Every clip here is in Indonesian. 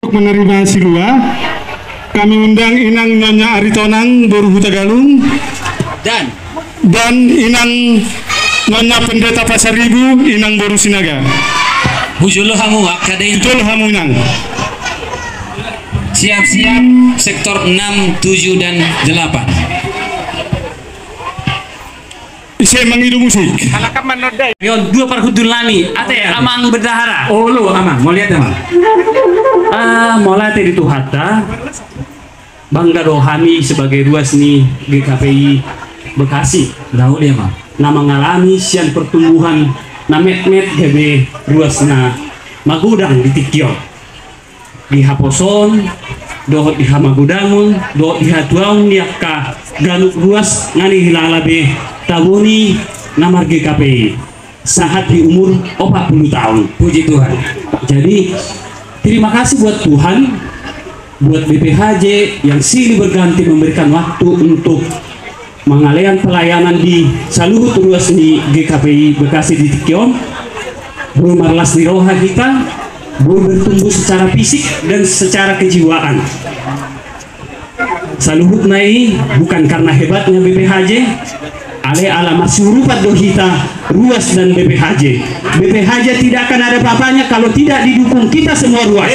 menerima Silua, kami undang Inang Nyonya Aritonang Boru Hutagalung dan Inang Nyonya Pendeta Pasar Ibu Inang Boru Sinaga. Bujul hamu akaden. Betul hamu Inang. Siap-siap sektor 6, 7 dan 8. Saya mengidu musik. Yon dua parhudun lani, ate amang berdahara. Oh lo amang, mau lihat amang? Mau latih itu hatta. Bangga rohani sebagai ruas nih GKPI Bekasi. Tahu dia amang. Nah mengalami sian pertumbuhan na met-met gebe ruas na magudang di Tikyo. Di Haposon, dohot di Hamagudangun, dohot di Hatuaun di Akka ganuk ruas ngani hilalabe tabuni namar GKPI saat di umur 40 tahun. Puji Tuhan. Jadi terima kasih buat Tuhan, buat BPHJ yang silih berganti memberikan waktu untuk mengalian pelayanan di seluruh ruas di GKPI Bekasi di Tikyon. Bermarlas di roha kita, bertumbuh secara fisik dan secara kejiwaan. Saluhut nai bukan karena hebatnya BPHJ, ale alamat surupat dohita ruas dan BPHJ. BPHJ tidak akan ada apa-apanya kalau tidak didukung kita semua ruas.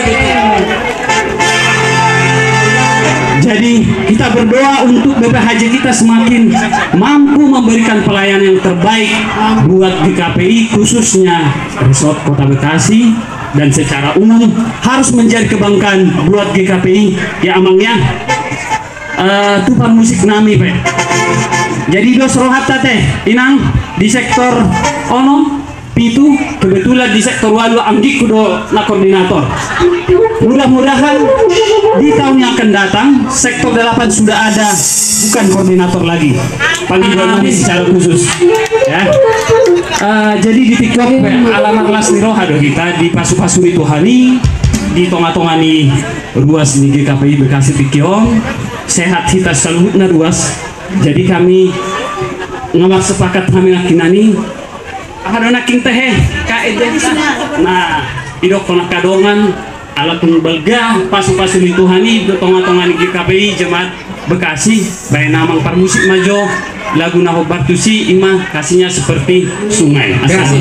Jadi kita berdoa untuk BPHJ kita semakin mampu memberikan pelayanan yang terbaik buat GKPI, khususnya Resort Kota Bekasi, dan secara umum harus menjadi kebanggaan buat GKPI ya amangnya. Tupan musik nami pe. Jadi dos rohat teh inang di sektor ono pitu kebetulan di sektor walu anggi kudo na koordinator. Mudah-mudahan di tahun yang akan datang sektor 8 sudah ada bukan koordinator lagi, panggilan kami secara khusus ya. Jadi di TikTok alamat Lasni Rohado kita di pasu-pasu itu hani di tonga-tongani ruas di GKPI Bekasi Tikyon sehat kita seluruhnya ruas. Jadi kami ngamar sepakat kami nakinani ada naking teh kaedah. Nah idok tonak kadongan alat belga pasu-pasu itu hani di tonga-tongani GKPI Jemaat Bekasi baik namang parmusik majo lagu naho batusi imah kasihnya seperti sungai.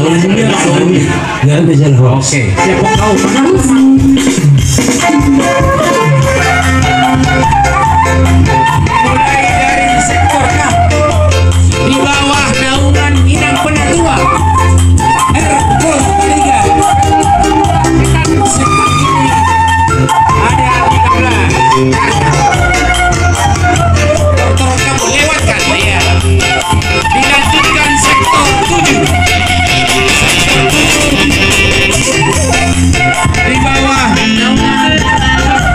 Oke. Siapa kau? Mulai dari sektor 6 di bawah naungan Inang Penatua Erkos 3. Sektor ini ada 13. Dokter kamu lewatkan ya. Dilanjutkan sektor 7. Sektor 7 di bawah naungan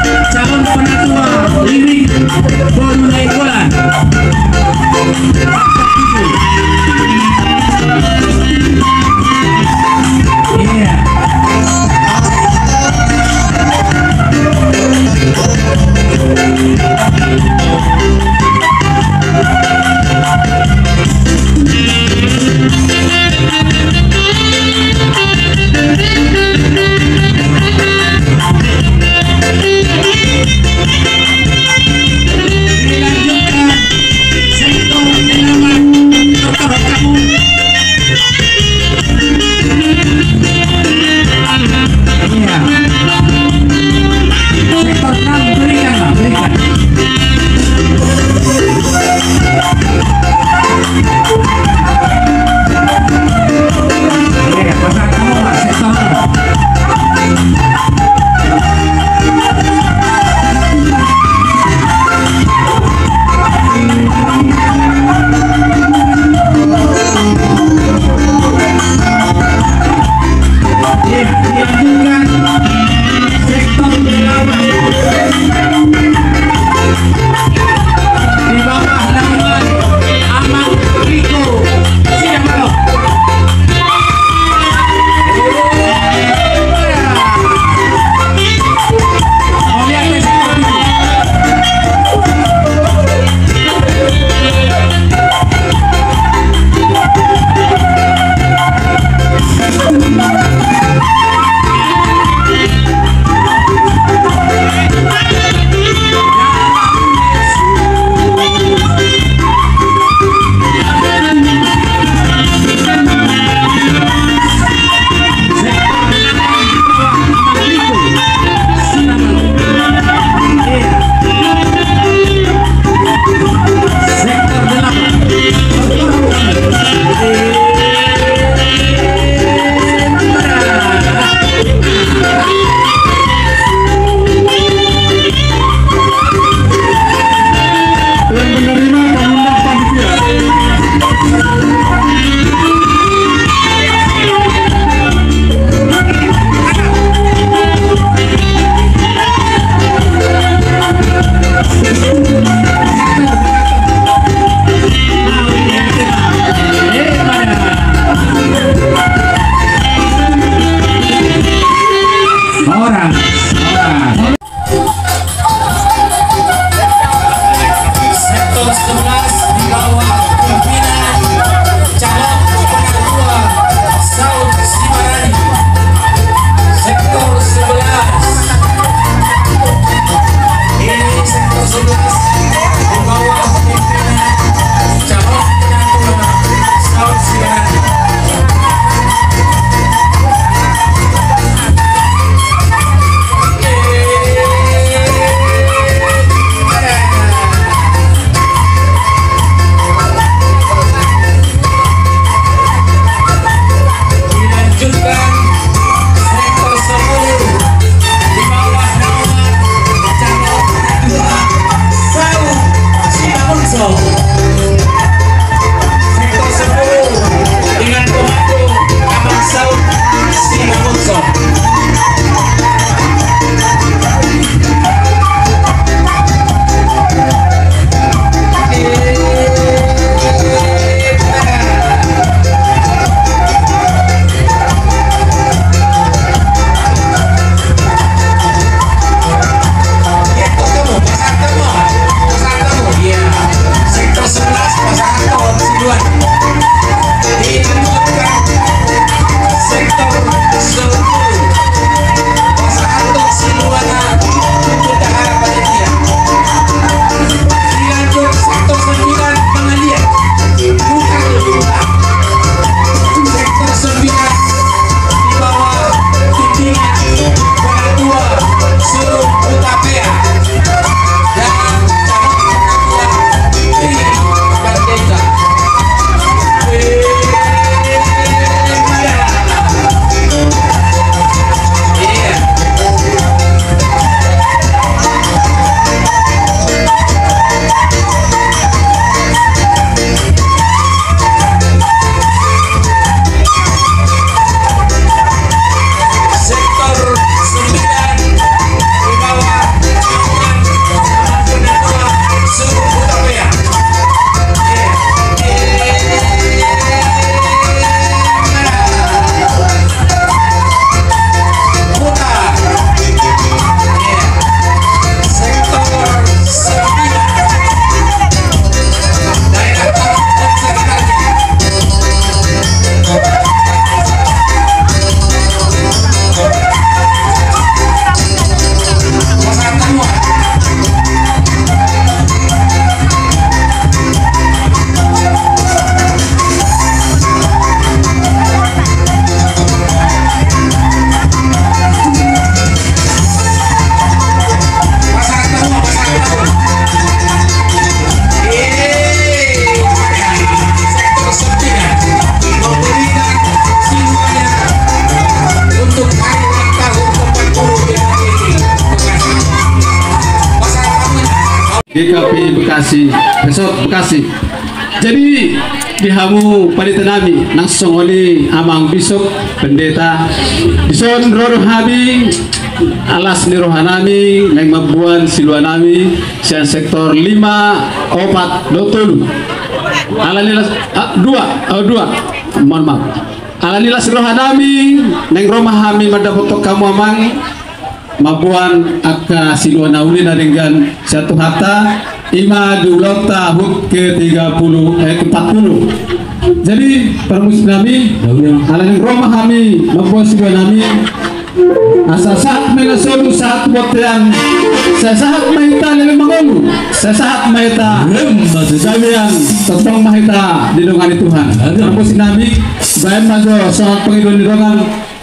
GKPI Bekasi, Resort Bekasi. Jadi dihamu panitanami nang songoni amang bisop pendeta dison roro habi alas nirohanami nang mabuan siluanami sian sektor 5 opat dotul alanilas dua mohon maaf alanilas rohanami nang romahami madapotok kamu amang mabuan akka siluanauli naringgan satu hatta ima dulota hut ke 40. Jadi permusnami alani Roma kami mabuan siluanami asa saat menasolu saat botean saat mahita lele mangolu saat mahita jamian tentang mahita di dongan Tuhan permusnami bayan majo saat pengidon di dongan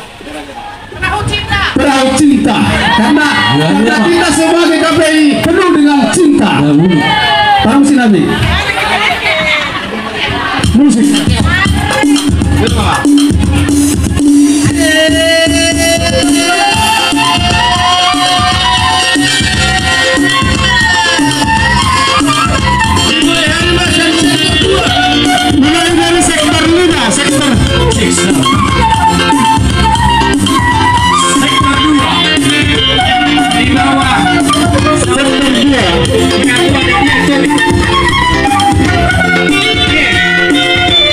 perahu cinta karena kita sebagai KPI penuh dengan cinta. Paham sih Nabi? Musik. Mulai dari sektor 5, sektor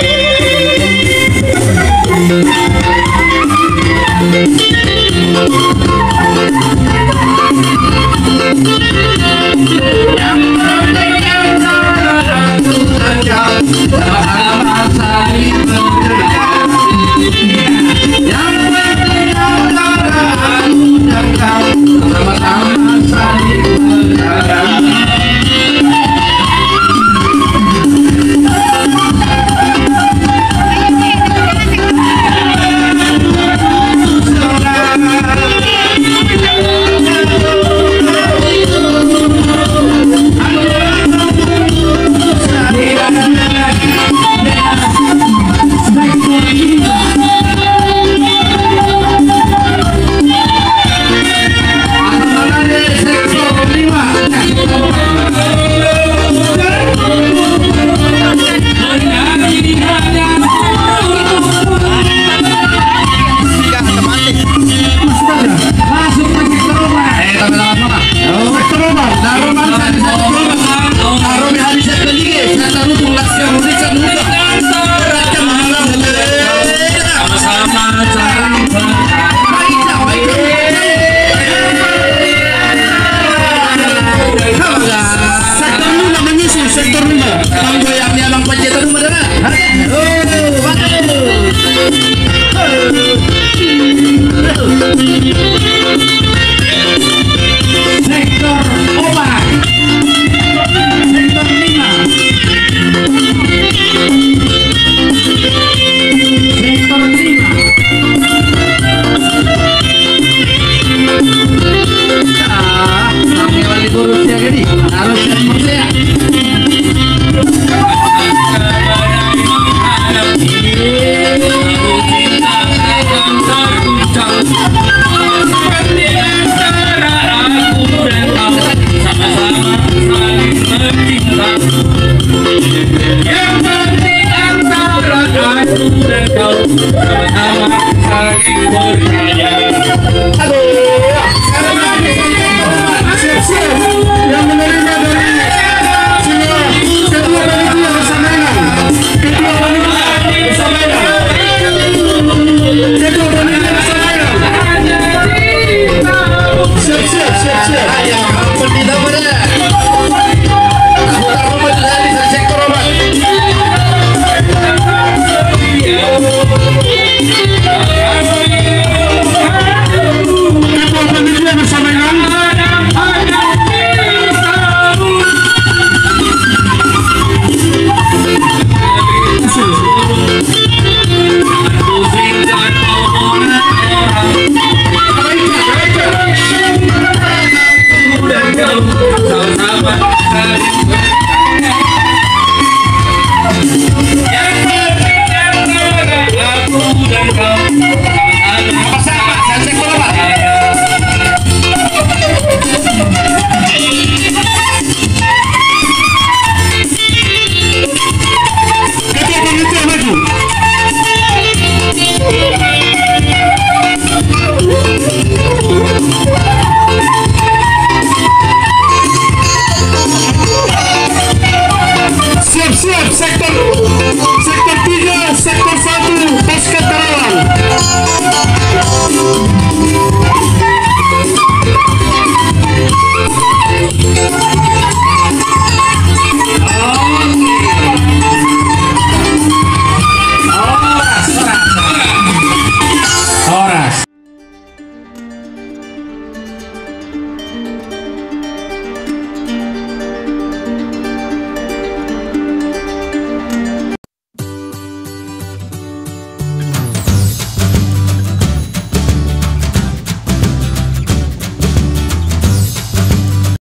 Thank you.